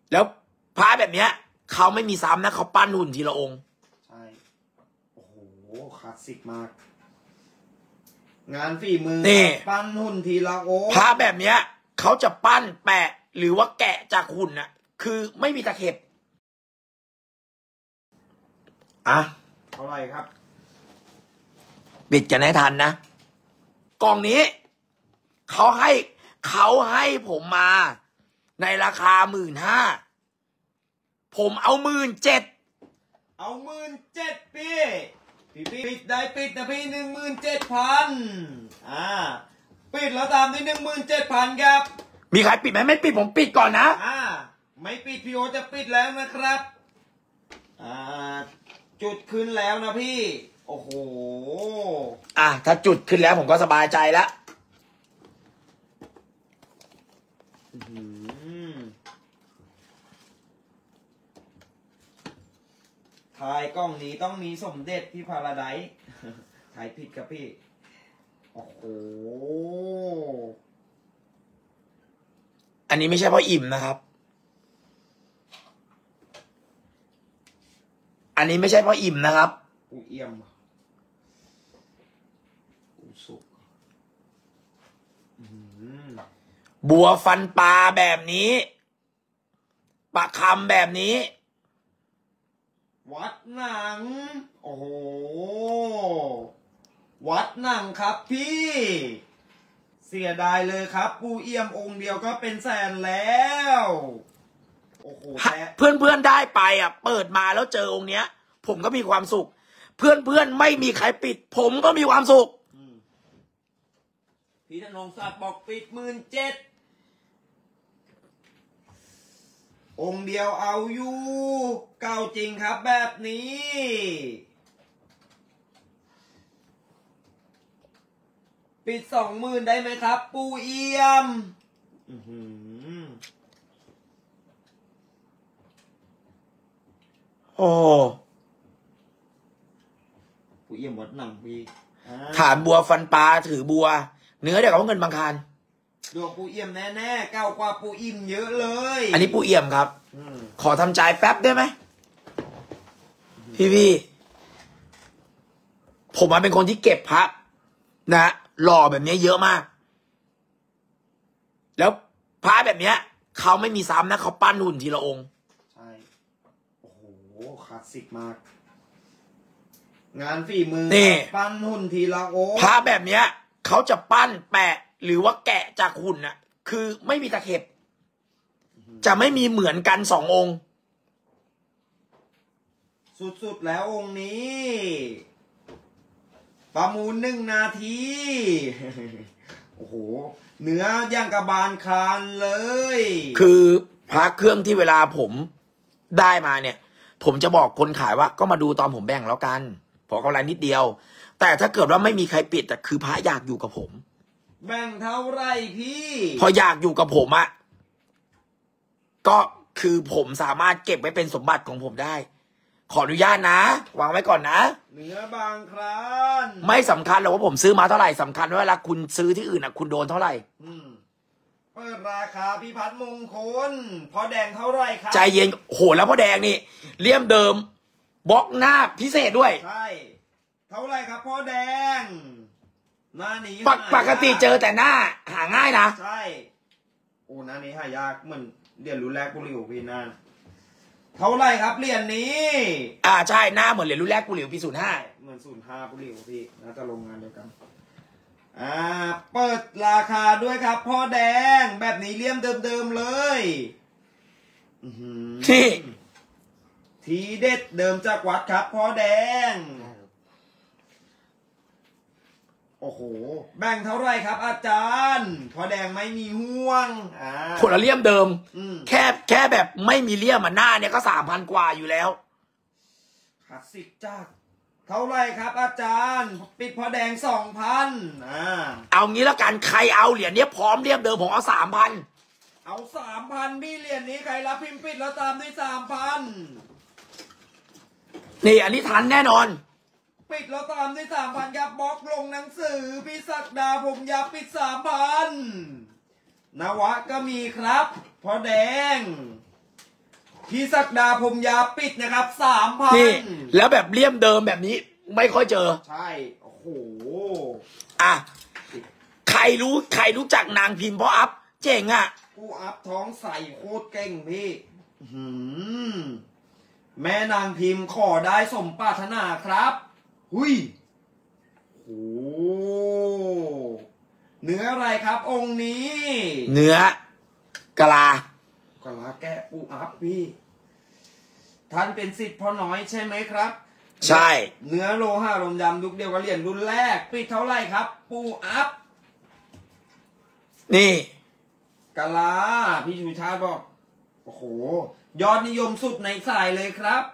แล้วพระแบบเนี้ยเขาไม่มีซ้ำนะเขาปั้นหุ่นทีละองค์ใช่โอ้โหคลาสสิกมากงานฝีมือปั้นหุ่นทีละองค์พระแบบเนี้ยเขาจะปั้นแปะหรือว่าแกะจากหุ่นน่ะคือไม่มีตะเข็บอ่ะเท่าไหร่ครับปิดกันให้ทันนะกล่องนี้เขาให้ผมมาในราคา15,000ผมเอา17,000 เอา17,000พี่ปิดได้ปิดนะพี่17,000ปิดแล้วตามที่17,000ครับมีใครปิดไหมไม่ปิดผมปิดก่อนนะไม่ปิดพี่โอจะปิดแล้วนะครับจุดขึ้นแล้วนะพี่โอ้โหถ้าจุดขึ้นแล้วผมก็สบายใจแล้วถ่ายกล้องนี้ต้องมีสมเด็จพี่พาราไดซ์ถ่ายผิดครับพี่โอ้โหอันนี้ไม่ใช่พ่ออิ่มนะครับอันนี้ไม่ใช่พ่ออิ่มนะครับปูเอี่ยมปูสุกบัวฟันปลาแบบนี้ปลาคำแบบนี้วัดหนังโอ้โหวัดหนังครับพี่เสียดายเลยครับปูเอี่ยมองค์เดียวก็เป็นแสนแล้วโอ้โหเพื่อนได้ไปเปิดมาแล้วเจอองค์เนี้ยผมก็มีความสุขเพื่อนไม่มีใครปิดผมก็มีความสุขพี่ธนงศักดิ์บอกปิด17,000องค์เดียวเอาอยู่เก่าจริงครับแบบนี้ปิด20,000ได้ไหมครับปูเอี่ยมโอ้ปูเอี่ยมวัดหนังพี่ฐานบัวฟันปลาถือบัวเนื้อเดี๋ยวกับเงินบางคารดวงปูเอี่ยมแน่ๆเก่ากว่าปูอิ่มเยอะเลยอันนี้ปูเอี่ยมครับขอทำใจแป๊บได้ไหมพี่ผมเป็นคนที่เก็บพระนะหล่อแบบนี้เยอะมากแล้วพระแบบเนี้ยเขาไม่มีซ้ำนะเขาปั้นหุ่นทีละองค์ใช่โอ้โหคลาสสิกมากงานฝีมือปั้นหุ่นทีละองค์พระแบบเนี้ยเขาจะปั้นแปะหรือว่าแกะจากหุ่นน่ะคือไม่มีตะเข็บจะไม่มีเหมือนกัน2 องค์สุดๆแล้วองค์นี้ประมูล1 นาทีโอ้โหเนื้อย่างกระบาลคานเลยคือพระเครื่องที่เวลาผมได้มาเนี่ยผมจะบอกคนขายว่าก็มาดูตอนผมแบ่งแล้วกันพอกำไรนิดเดียวแต่ถ้าเกิดว่าไม่มีใครปิดแต่คือพระอยากอยู่กับผมแบ่งเท่าไรพี่พออยากอยู่กับผมก็คือผมสามารถเก็บไว้เป็นสมบัติของผมได้ขออนุญาตนะวางไว้ก่อนนะเนื้อบางครานไม่สำคัญหรอกว่าผมซื้อมาเท่าไหร่สำคัญว่าเวลาคุณซื้อที่อื่นคุณโดนเท่าไหร่เปิดราคาพี่พัฒน์มงคลพอแดงเท่าไรครับใจเย็นโหแล้วพอแดงนี่เลี่ยมเดิมบล็อกหน้าพิเศษด้วยใช่เท่าไรครับพ่อแดงหน้านี้ปกติเจอแต่หน้าหาง่ายนะใช่โอ้หน้านี้หายากเหมือนเหรียญรุ่นแรกปุริโอพี่นั่นเท่าไรครับเหรียญนี้ใช่หน้าเหมือนเหรียญรุ่นแรกปุริโอปี05 เหมือน05ปุริโอพี่น่าจะลงงานเดียวกันเปิดราคาด้วยครับพ่อแดงแบบนี้เลี่ยมเดิมๆเลยที่ทีเด็ดเดิมจากวัดครับพ่อแดงโอ้โหแบ่งเท่าไรครับอาจารย์พ่อแดงไม่มีห่วงผลละเลี่ยมเดิมแค่แบบไม่มีเลี่ยมหน้าเนี่ยก็3,000 กว่าอยู่แล้วคลาสสิกจ้าเท่าไรครับอาจารย์ปิดพ่อแดง2,000 เอางี้แล้วกันใครเอาเหรียญนี้พร้อมเลี่ยมเดิมผมเอา3,000 เอา3,000พี่เหรียญนี้ใครรับพิมพ์ปิดแล้วตามด้วย3,000 นี่อันนี้ทันแน่นอนปิดแล้วตามด้วย3,000ครับบล็อกลงหนังสือพี่ศักดาผมอยากปิด3,000นวะก็มีครับพ่อแดงพี่ศักดาพรหมยาปิดนะครับนี่ 3,000 แล้วแบบเลี่ยมเดิมแบบนี้ ไม่ค่อยเจอใช่โอ้โหอ่ะใครรู้จักนางพิมพ์เพราะอัพเจ๋งอ่ะกูอัพท้องใส่โคตรเก่งพี่แม่นางพิมพ์ขอได้สมปรารถนาครับหุยโอ้เนื้ออะไรครับองค์นี้เนื้อกะลากะลาแกะปูอัพพี่ท่านเป็นสิทธิ์พ่อน้อยใช่ไหมครับใช่เนื้อโลหะลมดำยุคเดียวกับเหรียญรุ่นแรกปิดเท่าไหร่ครับ ปูอัพนี่กะลาพี่ชูชาติบอกโอ้โหยอดนิยมสุดในสายเลยครับ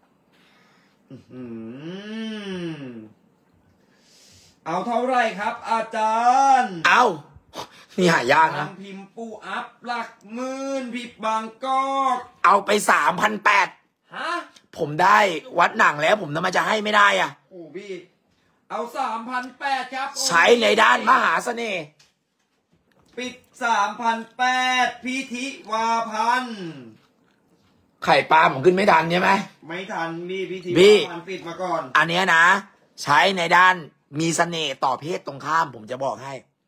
เอาเท่าไหร่ครับ อาจารย์เอานี่หายากนะทางพิมพ์ปูอัพหลักหมื่นพิบบางกอกเอาไป3,800 ฮะผมได้วัดหนังแล้วผมทำไมจะให้ไม่ได้อ่ะโอ้พี่เอา3,800ครับใช้ในด้านมหาเสน่ห์ปิด3,800พิธิวาพันธ์ไข่ปลาผมขึ้นไม่ทันใช่ไหมไม่ทันพี่พิธีพี่มันปิดมาก่อนอันเนี้ยนะ ใช้ในด้านมีเสน่ห์ต่อเพศตรงข้ามผมจะบอกให้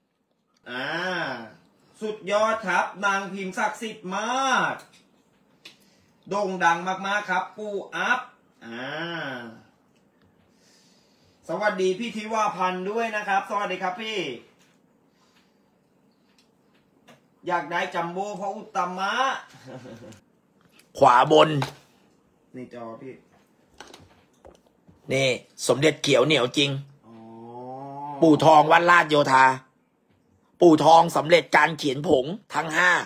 สุดยอดครับนางพิมพ์ศักดิ์สิทธิ์มากโด่งดังมากๆครับ ปูอัพสวัสดีพี่ทิวาพันธ์ด้วยนะครับ สวัสดีครับพี่ อยากได้จัมโบ้พระอุตตมะขวาบนนี่จอพี่นี่ สมเด็จเขียวเหนียวจริงอ๋อปู่ทองวัดลาดโยธา ปู่ทองสำเร็จการเขียนผงทั้ง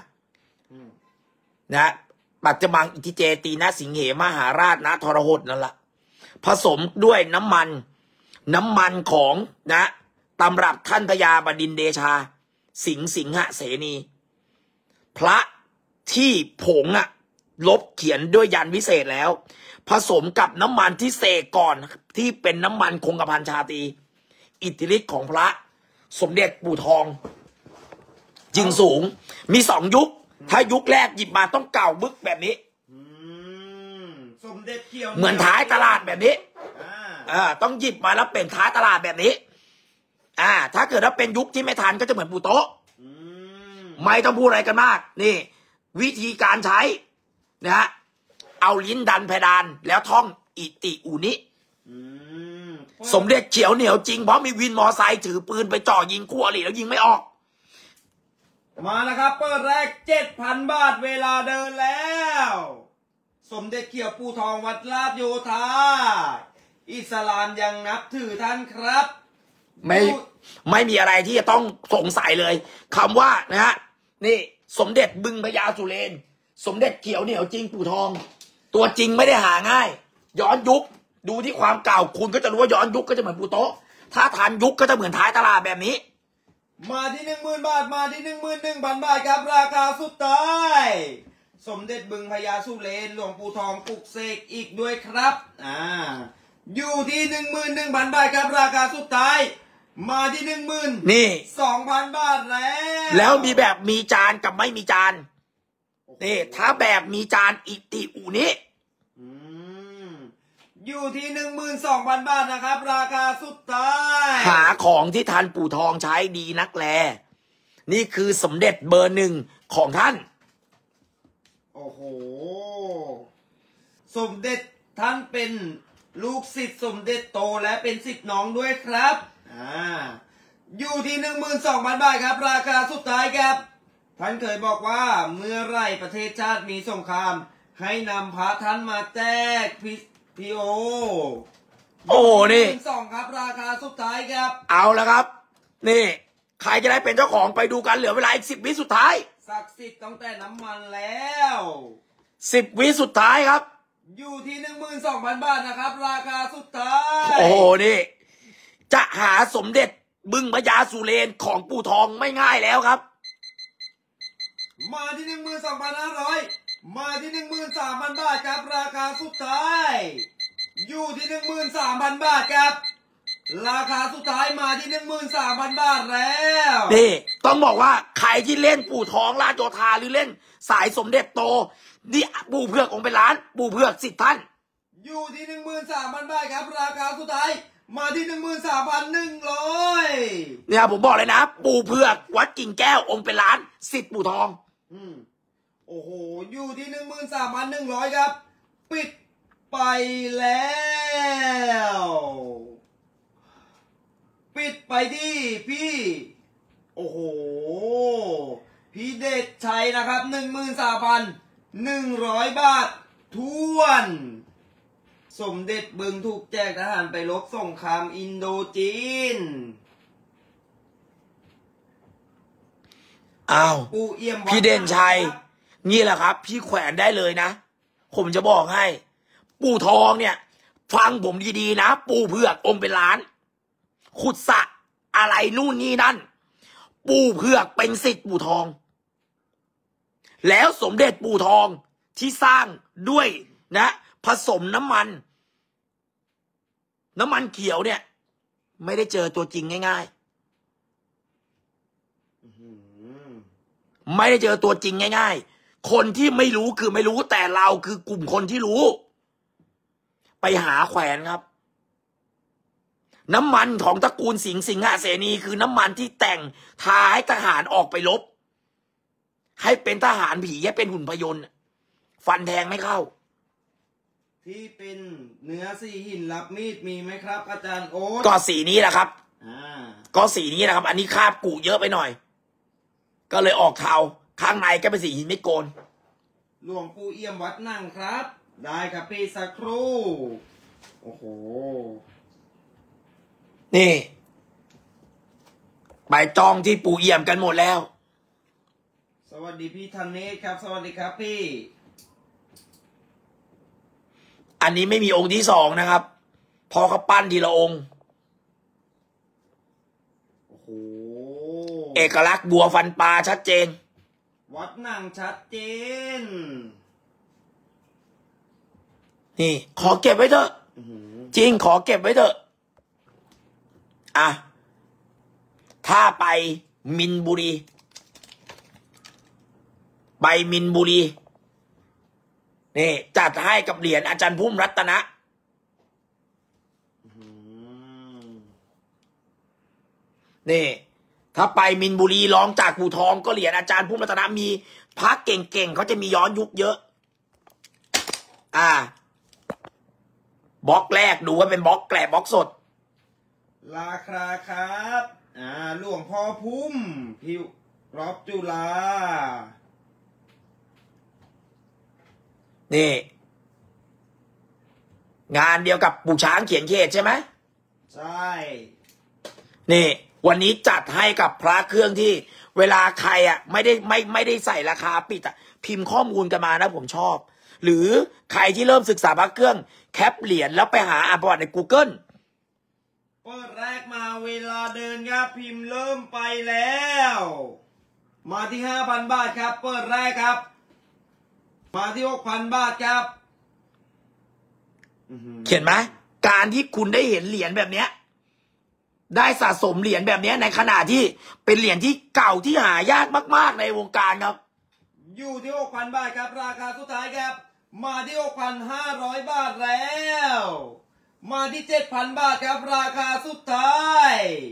5นะปัจจุบันอิทธิเจตีนะสิงเหมหาราชนะทรหดนั่นแหละผสมด้วยน้ำมันของนะตำรับท่านพญาบดินทร์เดชา สิงหเสนี พระที่ผงลบเขียนด้วยยันวิเศษแล้ว ผสมกับน้ำมันที่เสกก่อนที่เป็นน้ำมันคงกระพันชาตรีอิทธิฤทธิ์ของพระสมเด็จปู่ทองจึงสูงมี2 ยุคถ้ายุคแรกหยิบมาต้องเก่าบึกแบบนี้สมเด็จเขียวเหมือนท้ายตลาดแบบนี้ต้องหยิบมาแล้วเป็นท้ายตลาดแบบนี้ถ้าเกิดว่าเป็นยุคที่ไม่ทันก็จะเหมือนปู่โต๊ะไม่ต้องพูดอะไรกันมากนี่วิธีการใช้นะฮะเอาลิ้นดันเพดานแล้วท่องอิติอุนิสมเด็จเขียวเหนียวจริงเพราะมีวินมอไซค์ถือปืนไปจ่อยิงคู่อริแล้วยิงไม่ออกมาแล้วครับเปิดแรก 7,000 บาทเวลาเดินแล้ว สมเด็จเขียวปูทองวัดลาดโยธาอิสลามยังนับถือท่านครับไม่มีอะไรที่จะต้องสงสัยเลยคำว่านะฮะนี่สมเด็จบึงพญาสุเรนสมเด็จเขียวเหนียวจริงปู่ทองตัวจริงไม่ได้หาง่ายย้อนยุคดูที่ความเก่าคุณก็จะรู้ว่าย้อนยุคก็จะเหมือนปู่โต๊ะถ้าทันยุคก็จะเหมือนท้ายตลาดแบบนี้มาที่ 10,000 บาทมาที่ 11,000 บาทครับราคาสุดท้ายสมเด็จบึงพญาสุเรนหลวงปู่ทองปลุกเสกอีกด้วยครับอยู่ที่ 11,000 บาทครับราคาสุดท้ายมาที่ 12,000 บาทแล้วมีแบบมีจานกับไม่มีจานนี่ถ้าแบบมีจานอิติอุนิอยู่ที่ 12,000 บาทนะครับราคาสุดท้ายหาของที่ทันปู่ทองใช้ดีนักแลนี่คือสมเด็จเบอร์1ของท่านโอ้โหสมเด็จท่านเป็นลูกศิษย์สมเด็จโตและเป็นศิษย์น้องด้วยครับอยู่ที่ 12,000 บาทครับราคาสุดท้ายครับท่านเคยบอกว่าเมื่อไรประเทศชาติมีสงครามให้นำพระท่านมาแจกพี่โอ้นี่ 2ครับราคาสุดท้ายครับเอาแล้วครับนี่ใครจะได้เป็นเจ้าของไปดูกันเหลือเวลาอีก10 วิสุดท้ายศักดิ์สิทธิ์ตั้งแต่น้ำมันแล้ว 10 วิสุดท้ายครับอยู่ที่ 12,000 บาทนะครับราคาสุดท้ายนี่จะหาสมเด็จบึงพญาสุเรนของปู่ทองไม่ง่ายแล้วครับมาที่ 12,500 มาที่ 13,000 บาทครับราคาสุดท้ายอยู่ที่ 13,000 บาทครับราคาสุดท้ายมาที่ 13,000 บาทแล้วนี่ต้องบอกว่าใครที่เล่นปู่ทองราชโยธาหรือเล่นสายสมเด็จโตนี่ปู่เผือกองค์เป็นล้าน ปู่เผือกสิทธิ์ท่านอยู่ที่ 13,000 บาทครับราคาสุดท้ายมาที่ 13,100 เนี่ยผมบอกเลยนะ ปู่เผือกวัดกิ่งแก้วองค์เป็นล้านสิทธิ์ปู่ทองโอ้โหอยู่ที่ 13,100 ครับปิดไปแล้วปิดไปที่พี่โอ้โหพี่เดชชัยนะครับ 13,100 บาททวนสมเด็จบึงถูกแจกทหารไปรบสงครามอินโดจีนอ้าวปู่เอี่ยมวัดพี่เด่นชัยนี่แหละครับ พี่แขวนได้เลยนะ ผมจะบอกให้ ปู่ทองเนี่ย ฟังผมดีๆนะ ปู่เผือกองค์เป็นล้าน ขุดสระอะไรนู่นนี่นั่น ปู่เผือกเป็นสิทธิ์ปู่ทอง แล้วสมเด็จปู่ทองที่สร้างด้วยนะ ผสมน้ำมันเขียวเนี่ย ไม่ได้เจอตัวจริงง่ายๆไม่ได้เจอตัวจริงง่ายๆคนที่ไม่รู้คือไม่รู้แต่เราคือกลุ่มคนที่รู้ ไปหาแขวนครับ น้ำมันของตระกูลสิงหเสนีคือน้ำมันที่แต่งทาให้ทหารออกไปรบให้เป็นทหารผีให้เป็นหุ่นพยนต์ฟันแทงไม่เข้าที่เป็นเนื้อสีหินรับมีดมีไหมครับ อาจารย์โอ๊ตก็สีนี้แหละครับก็สีนี้นะครับอันนี้คาบกุเยอะไปหน่อยก็เลยออกเทาข้างในก็เป็นสีหินไม่โกนหลวงปู่เอี่ยมวัดนั่งครับได้ครับพี่สักครู่โอ้โหนี่ไปจองที่ปู่เอี่ยมกันหมดแล้วสวัสดีพี่ธเนศครับสวัสดีครับพี่อันนี้ไม่มีองค์ที่สองนะครับพอเขาปั้นทีละองค์โอ้โหเอกลักษณ์บัวฟันปลาชัดเจนวัดนั่งชัดเจนนี่ขอเก็บไว้เถอะจริงขอเก็บไว้เถอะอ่ะถ้าไปมินบุรีนี่จัดให้กับเหรียญอาจารย์พุ่มรัตนะนี่ถ้าไปมินบุรีร้องจากปู่ทองก็เหรียญอาจารย์พุ่มรัตนะมีพระเก่งๆเขาจะมีย้อนยุคเยอะบล็อกแรกดูว่าเป็นบล็อกแกลบบล็อกสดราคาครับหลวงพ่อพุ่มพิวรอบจุฬานี่งานเดียวกับปู่ช้างเขียนเขตใช่ไหมใช่นี่วันนี้จัดให้กับพระเครื่องที่เวลาใครไม่ได้ใส่ราคาปิดพิมพ์ข้อมูลกันมานะผมชอบหรือใครที่เริ่มศึกษาพระเครื่องแคปเหรียญแล้วไปหาอ่านประวัติใน Google เปิดแรกมาเวลาเดินครับพิมพ์เริ่มไปแล้วมาที่ 5,000 บาทครับเปิดแรกครับมาที่ 6,000 บาทครับเขียนไหมการที่คุณได้เห็นเหรียญแบบเนี้ยได้สะสมเหรียญแบบนี้ในขณะที่เป็นเหรียญที่เก่าที่หายากมากๆในวงการครับอยู่ที่ 6,000 บาทครับราคาสุดท้ายครับมาที่ 6,500 บาทแล้วมาที่ 7,000 บาทครับราคาสุดท้าย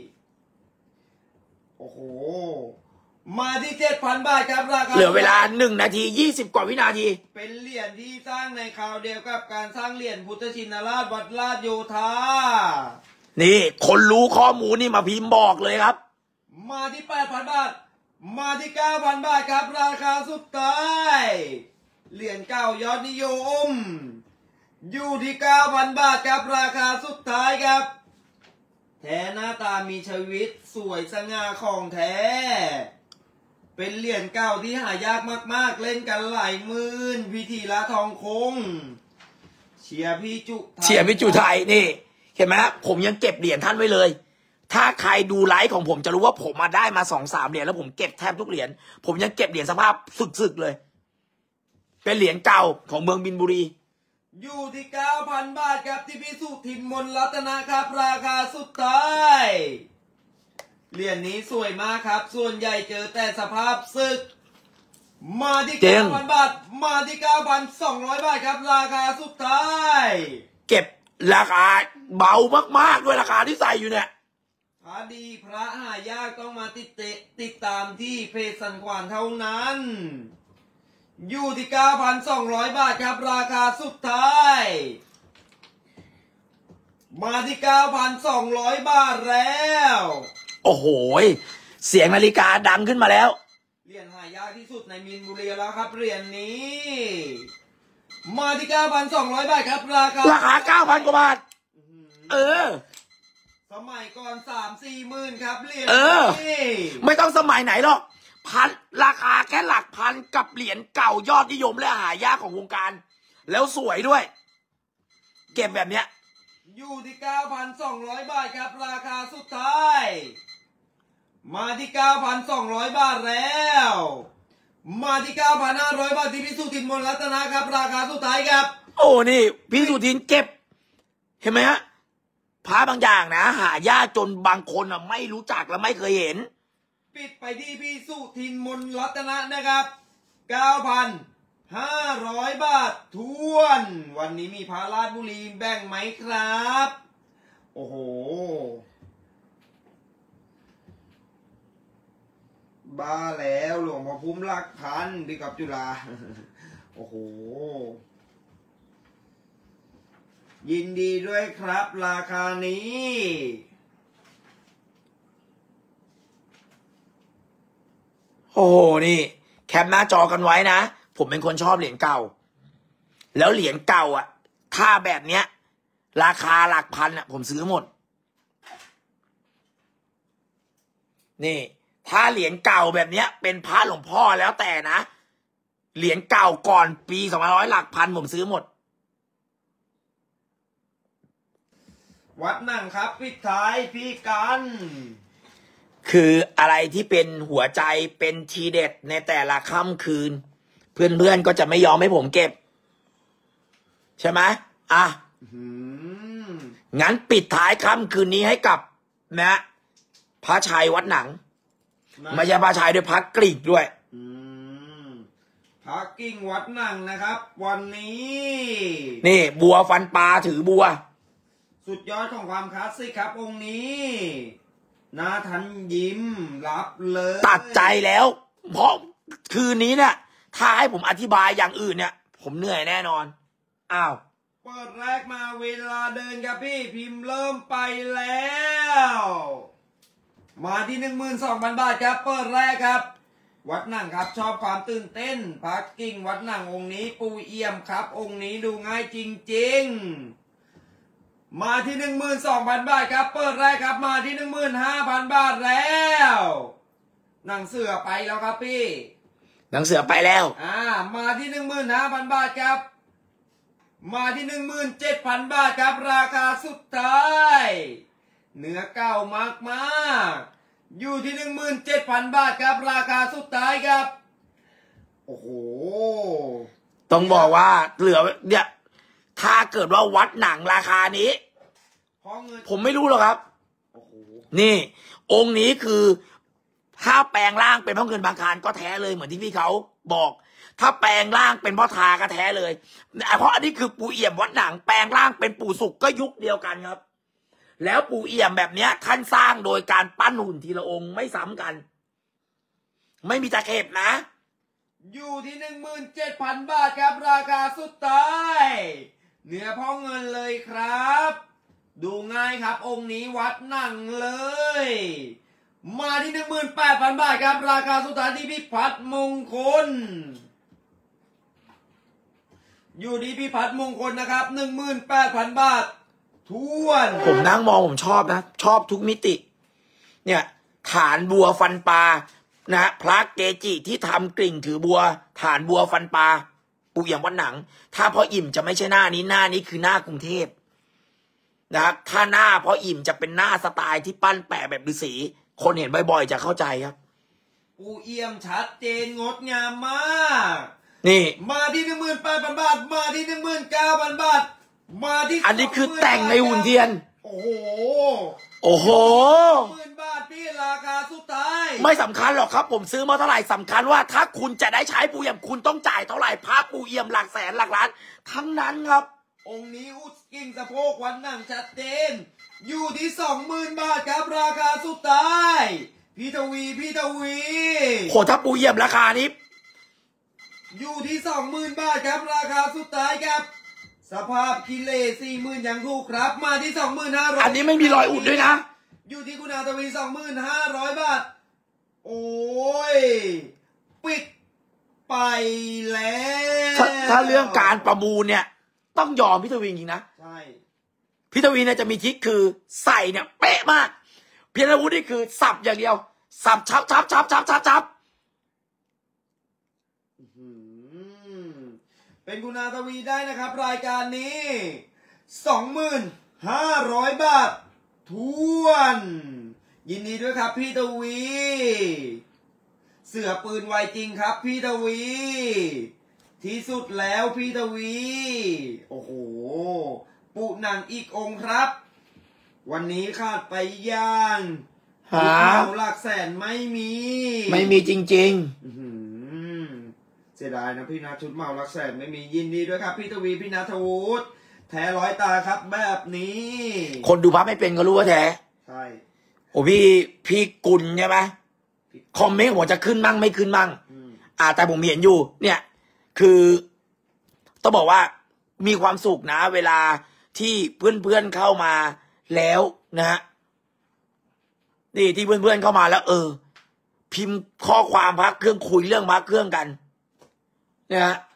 โอ้โหมาที่ 7,000 บาทครับราคาเหลือเวลา1 นาที 20 กว่าวินาทีเป็นเหรียญที่สร้างในคราวเดียวกับการสร้างเหรียญพุทธชินราชวัดราชโยธานี่คนรู้ข้อมูลนี่มาพิมพ์บอกเลยครับมาที่ 8,000 บาทมาที่ 9,000 บาทครับราคาสุดท้ายเหรียญเก่ายอดนิยมอยู่ที่ 9,000 บาทครับราคาสุดท้ายครับแท้หน้าตามีชีวิตสวยสง่าของแท้เป็นเหรียญเก่าที่หายากมากๆเล่นกันหลายหมื่นพิธีละทองคงเชียร์พี่จุไทยนี่เห็นไหมผมยังเก็บเหรียญท่านไว้เลยถ้าใครดูไลฟ์ของผมจะรู้ว่าผมมาได้มา 2-3 เหรียญแล้วผมเก็บแทบทุกเหรียญผมยังเก็บเหรียญสภาพสึกๆเลยเป็นเหรียญเก่าของเมืองบินบุรีอยู่ที่ 9,000 บาทครับที่พิสุทธิ์ทิมมนรัตนะครับราคาสุดท้ายเหรียญนี้สวยมากครับส่วนใหญ่เจอแต่สภาพสึกมาที่จริง 9,000 บาทมาที่ 9,200 บาทครับราคาสุดท้ายเก็บราคาเบามากๆด้วยราคาที่ใส่อยู่เนี่ยพระดีพระหายากต้องมาติดตามที่เพจสันขวานเท่านั้น อยู่ที่ 9,200 บาทครับราคาสุดท้ายมาที่ 9,200 บาทแล้วโอ้โหเสียงนาฬิกาดังขึ้นมาแล้วเหรียญหายากที่สุดในมีนบุรีแล้วครับเหรียญนี้ มาที่ 9,200 บาทครับราคา 9,000 กว่าบาท เออสมัยก่อน 3-4 หมื่นครับเหรียญเออนี้ไม่ต้องสมัยไหนหรอกราคาแค่หลักพันกับเหรียญเก่ายอดนิยมและหายากของวงการ แล้วสวยด้วย เก็บแบบเนี้ยอยู่ที่ 9,200 บาทครับราคาสุดท้าย มาที่ 9,200 บาทแล้ว มาที่ 9,500 บาทที่พิสุทธิ์ถิ่นมนต์รัตนะครับราคาสุดท้ายครับโอ้นี่พี่สุทินเก็บ เห็นไหมฮะพระบางอย่างนะหายากจนบางคนอ่ะไม่รู้จักและไม่เคยเห็นปิดไปที่พิสุทธิ์ถิ่นมนต์รัตนะนะครับ 9,500 บาททวน วันนี้มีพระราชบุรีแบ่งไหมครับ โอ้โห บ้าแล้วหลวงพ่อพุ่มหลักพันที่กับจุฬา โอ้โห ยินดีด้วยครับราคานี้โอ้โหนี่แคปหน้าจอกันไว้นะผมเป็นคนชอบเหรียญเก่า แล้วเหรียญเก่าอ่ะถ้าแบบเนี้ยราคาหลักพันอ่ะผมซื้อหมดนี่ถ้าเหรียญเก่าแบบเนี้ยเป็นพระหลวงพ่อแล้วแต่นะเหรียญเก่าก่อนปี2500หลักพันผมซื้อหมดวัดนั่งครับปิดท้ายพี่กันคืออะไรที่เป็นหัวใจเป็นทีเด็ดในแต่ละค่ำคืน เพื่อนๆก็จะไม่ยอมให้ผมเก็บใช่ไหมอ่ะงั้นปิดท้ายค่ำคืนนี้ให้กับนะพระชัยวัดหนังไม่ใช่พระชัยด้วยพระกรีกด้วยพระกิ่งวัดหนังนะครับ วันนี้นี่บัวฟันปลาถือบัวสุดยอดของความคลาสสิกครับองค์นี้นาทันยิ้มรับเลยตัดใจแล้ว เพราะคืนนี้เนี่ยถ้าให้ผมอธิบายอย่างอื่นเนี่ย ผมเหนื่อยแน่นอนอ้าวเปิดแรกมาเวลาเดินครับพี่พิมพ์เริ่มไปแล้ว มาที่ 12,000 บาทครับเปิดแรกครับ วัดหนังครับชอบความตื่นเต้นพระกิ่งวัดหนังองค์นี้ปูเอี่ยมครับ องค์นี้ดูง่ายจริงๆมาที่ 12,000 บาทครับเปิดแรกครับมาที่ 15,000 บาทแล้วหนังเสือไปแล้วครับพี่หนังเสือไปแล้วมาที่ 15,000 บาทครับมาที่ 17,000 บาทครับราคาสุดท้ายเนื้อเก่ามากๆอยู่ที่ 17,000 บาทครับราคาสุดท้ายครับโอ้โหต้องบอกว่าเหลือเนี่ยถ้าเกิดว่าวัดหนังราคานี้ผมไม่รู้หรอกครับโอ้โหนี่องค์นี้คือถ้าแปลงร่างเป็นพ่อเงินบางคารก็แท้เลยเหมือนที่พี่เขาบอก ถ้าแปลงร่างเป็นพ่อทาก็แท้เลยเพราะอันนี้คือปู่เอี่ยมวัดหนังแปลงร่างเป็นปู่สุขก็ยุคเดียวกันครับแล้วปู่เอี่ยมแบบเนี้ยท่านสร้างโดยการปั้นหุ่นทีละองค์ไม่ซ้ำกัน ไม่มีตะเข็บนะอยู่ที่ 17,000 บาทครับราคาสุดท้ายเนื้อพ่อเงินเลยครับ ดูง่ายครับองค์นี้วัดหนังเลยมาที่ 18,000 บาทครับราคาสุดท้ายที่พิพัฒน์มงคลอยู่ที่พิพัฒน์มงคลนะครับ 18,000 บาททวนผมนั่งมองผมชอบนะชอบทุกมิติ เนี่ยฐานบัวฟันปลานะพระเกจิที่ทำกริ่งถือบัวฐานบัวฟันปลาปู่เอี่ยมวัดหนังถ้าพ่ออิ่มจะไม่ใช่หน้านี้คือหน้ากรุงเทพนะครับถ้าหน้าพ่ออิ่มจะเป็นหน้าสไตล์ที่ปั้นแปะแบบฤาษีคนเห็นบ่อยๆจะเข้าใจครับปู่เอี่ยมชัดเจนงดงามมากนี่มาที่ 18,000 บาทมาที่ 19,000 บาทมาที่อันนี้คือแต่งในหุ่นเทียนโอ้โหโอ้โห 10,000 บาทพี่ราคาสุดท้ายไม่สำคัญหรอกครับ ผมซื้อมาเท่าไหร่สำคัญว่าถ้าคุณจะได้ใช้ปูเอี่ยมคุณต้องจ่ายเท่าไหร่พระปูเอี่ยมหลักแสนหลักล้านทั้งนั้นครับองค์นี้อุดกิ่งสะโพกวันหนังชัดเจนอยู่ที่ 20,000 บาทครับราคาสุดท้ายพี่ทวีโหถ้าปูเอี่ยมราคานี้อยู่ที่ 20,000 บาทครับราคาสุดท้ายครับสภาพกิเลส 40,000ยังถูกครับมาที่ 25,000 อันนี้ไม่มีรอยอุดด้วยนะอยู่ที่คุณอาทวี 2,500 บาทโอ้ยปิดไปแล้วถ้าเรื่องการประมูลเนี่ยต้องยอมพี่ทวีจริงๆนะใช่พี่ทวีเนี่ยจะมีทริคคือใส่เนี่ยเป๊ะมากเพียรวุฒินี่คือสับอย่างเดียวสับชับเป็นคุณอาทวีได้นะครับรายการนี้ 2,500 บาททวนยินดีด้วยครับพี่ทวีเสือปืนไวจริงครับพี่ทวีที่สุดแล้วพี่ทวีโอ้โหปุหนังอีกองค์ครับวันนี้ขาดไปย่างหาหลักแสนไม่มีจริงเสียดายนะพี่นัทชุดเมาหลักแสนไม่มียินดีด้วยครับพี่ทวีพี่นัทวุฒิแท้ร้อยตาครับแบบนี้คนดูพระไม่เป็นก็รู้ว่าแท้ใช่โอ้พี่กุลใช่ไหมคอมเมนต์ผมจะขึ้นมั่งไม่ขึ้นมั่งแต่ผมเห็นอยู่เนี่ยคือต้องบอกว่ามีความสุขนะเวลาที่เพื่อนๆเข้ามาแล้วนะฮะนี่ที่เพื่อนๆเข้ามาแล้วพิมพ์ข้อความพักเครื่องคุยเรื่องพักเครื่องกันเนี่ยฮะ